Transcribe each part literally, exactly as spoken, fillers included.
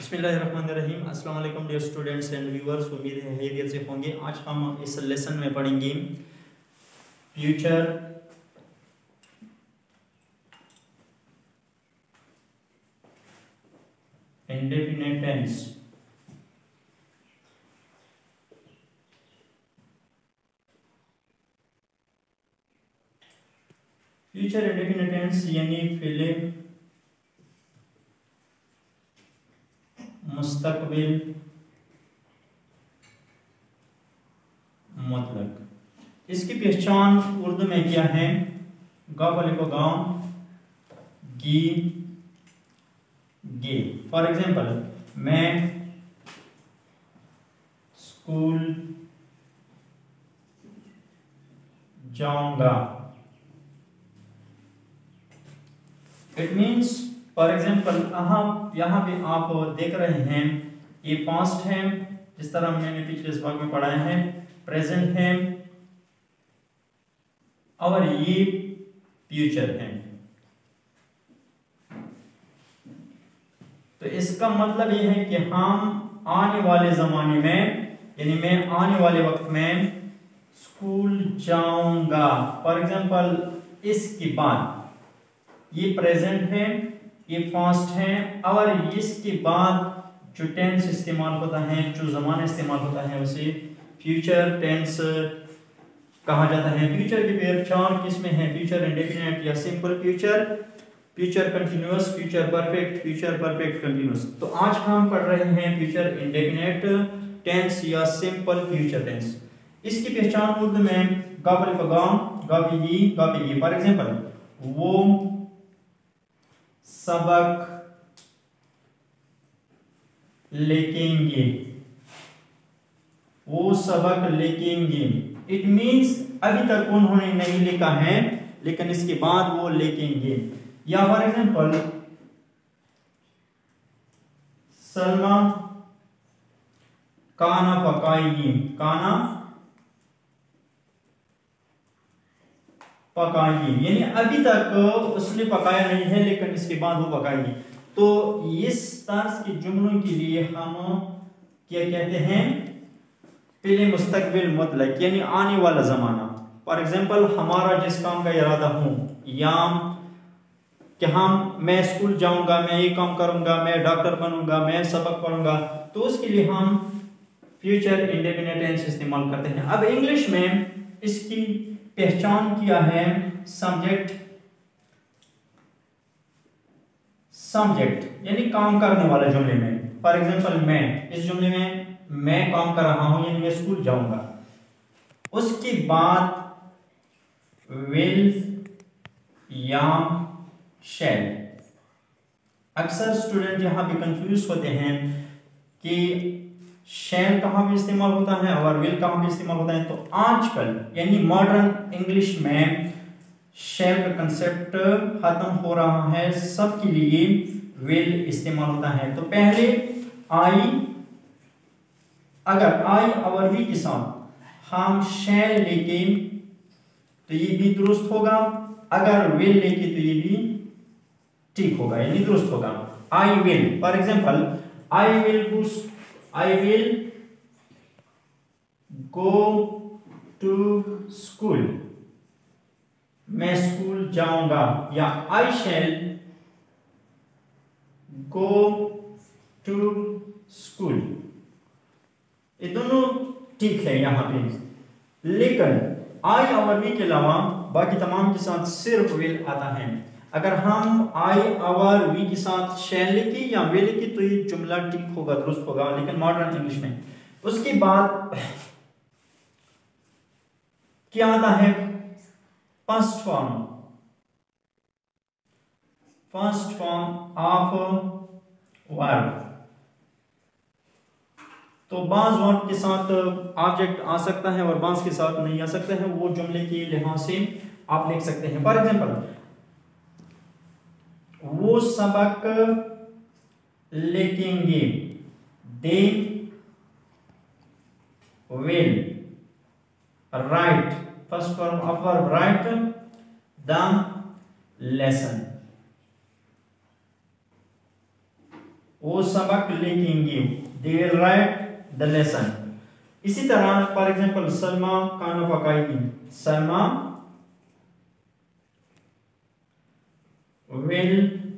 बिस्मिल्लाहिर्रहमानिर्रहीम। अस्सलाम वालेकुम डियर स्टूडेंट्स एंड व्यूअर्स, उम्मीद है खैरियत से होंगे। आज हम इस लेसन में पढ़ेंगे future indefinite tense. Future indefinite tense यानी फेले मुस्तकबिल मतलब। इसकी पहचान उर्दू में क्या है? गा वाले को गांव, गी गे। फॉर एग्जाम्पल, मैं स्कूल जाऊंगा। इट मीन्स फॉर एग्जाम्पल यहाँ यहाँ पे आप देख रहे हैं ये पास्ट है, जिस तरह मैंने पिछले इस भाग में पढ़ाया है, प्रेजेंट है और ये फ्यूचर है। तो इसका मतलब ये है कि हम आने वाले जमाने में, यानी मैं आने वाले वक्त में स्कूल जाऊंगा। फॉर एग्जाम्पल, इसके बाद ये प्रेजेंट है, ये पास्ट है और इसके बाद जो टेंस इस्तेमाल होता है, जो ज़माना इस्तेमाल होता है, उसे फ्यूचर टेंस कहा जाता है। फ्यूचर की पहचान किसमें है? फ्यूचर इंडेफिनिट या simple future, future continuous, future perfect, future perfect continuous. तो आज हम पढ़ रहे हैं फ्यूचर इंडेफिनिट टेंस या सिंपल फ्यूचर टेंस। इसकी पहचान उर्दू में गाबल का गाम, गाबी गाबी। फॉर एग्जाम्पल, वो सबक लेकेंगे, वो सबक लेकेंगे। इट मीन्स अभी तक उन्होंने नहीं लिखा है, लेकिन इसके बाद वो लेकेंगे। या फॉर एग्जाम्पल, सलमा खाना पकाएगी, खाना पकाएगी, यानी अभी तक उसने पकाया नहीं है, लेकिन इसके बाद वो पकाएगी। तो इस तर्ज के जुमलों के लिए हम क्या कहते हैं? पहले मुस्तकबिल मुतलक, यानी आने वाला जमाना। फॉर एग्जाम्पल, हमारा जिस काम का इरादा हो, या कि हम मैं स्कूल जाऊंगा, मैं ये काम करूंगा, मैं डॉक्टर बनूंगा, मैं सबक पढ़ूंगा, तो उसके लिए हम फ्यूचर इंडेफिनिट टेंस इस्तेमाल करते हैं। अब इंग्लिश में इसकी पहचान किया है सब्जेक्ट, सब्जेक्ट यानी काम करने वाला जुमले में। फॉर एग्जाम्पल, मैं, इस जुमले में मैं काम कर रहा हूं, यानी मैं स्कूल जाऊंगा। उसके बाद विल या शैल। अक्सर स्टूडेंट यहां पे कंफ्यूज होते हैं कि शैल कहां पे इस्तेमाल होता है और विल कहां पे इस्तेमाल होता है। तो आजकल यानी मॉडर्न इंग्लिश में शैल का कंसेप्ट खत्म हो रहा है, सबके लिए विल इस्तेमाल होता है। तो पहले आई, अगर आई और वी के साथ हम शैल लेके तो ये भी दुरुस्त होगा, अगर विल लेके तो ये भी ठीक होगा, यानी दुरुस्त होगा। I will, for example, I will go I will go to school, मैं स्कूल जाऊंगा। या आई शैल गो टू स्कूल, ये दोनों ठीक है यहां पे। लेकिन आई और वी के अलावा बाकी तमाम के साथ सिर्फ विल आता है। अगर हम आई और वी के साथ शैल लिखी या विल लिखी तो ये जुमला ठीक होगा, दुरुस्त होगा, लेकिन मॉडर्न इंग्लिश में। उसके बाद क्या आता है? First form, first form of verb. तो बाज वर्ब के साथ ऑब्जेक्ट आ सकता है और बाज के साथ नहीं आ सकता है, वो जुमले के लिहाज से आप लिख सकते हैं। फॉर एग्जाम्पल, वो सबक लेकेंगे, they will write, first form of verb write the lesson. वो सबक लिखेंगे, they will write the lesson. इसी तरह फॉर एग्जांपल सलमा खाना पकाएगी, Salma will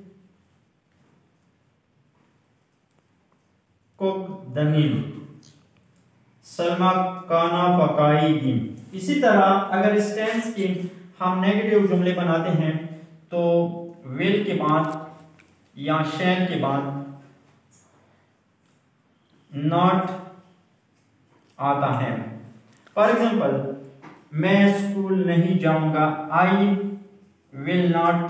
cook the meal, Salma खाना पकाएगी। इसी तरह अगर इस टेंस के हम नेगेटिव जुमले बनाते हैं तो विल के बाद या शैल के बाद नॉट आता है। फॉर एग्जाम्पल मैं स्कूल नहीं जाऊंगा, आई विल नॉट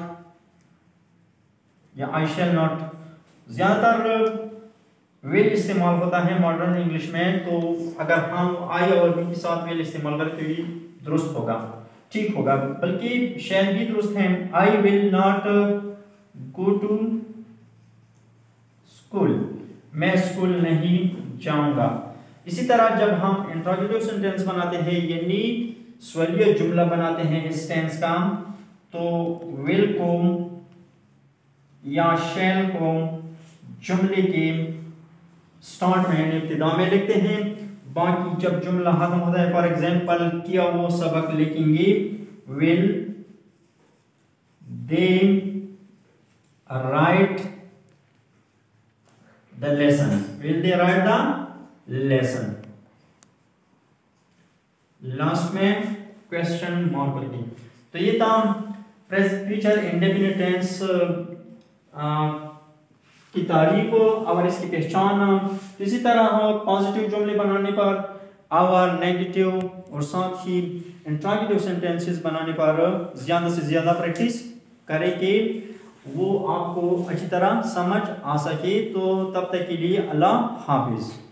या आई शैल नॉट। ज्यादातर विल इस्तेमाल होता है मॉडर्न इंग्लिश में, तो अगर हम आई और विल के साथ विल इस्तेमाल करें तो ये दुरुस्त होगा, ठीक होगा, बल्कि शैल भी दुरुस्त है। I will not go to school, मैं स्कूल नहीं जाऊंगा। इसी तरह जब हम इंट्रोगेटिव सेंटेंस बनाते हैं यानी सवालिया जुमला बनाते हैं इस टेंस का, तो विल को या शैल को जुमले के स्टार्ट में यानी इब्तिदा में लिखते हैं। बाकी जब जुमला खत्म होता है, फॉर एग्जांपल किया वो सबक लिखेंगे, will they write the lesson, will they write the lesson. Last में क्वेश्चन मार्क लिखें। तो ये था प्रेजेंट फ्यूचर इंडेफिनिट टेंस की तारीफ और इसकी पहचान। इसी तरह पॉजिटिव जुमले बनाने पर और नेगेटिव और साथ ही इंट्रोगेटिव सेंटेंसेस बनाने पर ज़्यादा से ज़्यादा प्रैक्टिस करें कि वो आपको अच्छी तरह समझ आ सके। तो तब तक के लिए अल्लाह हाफिज़।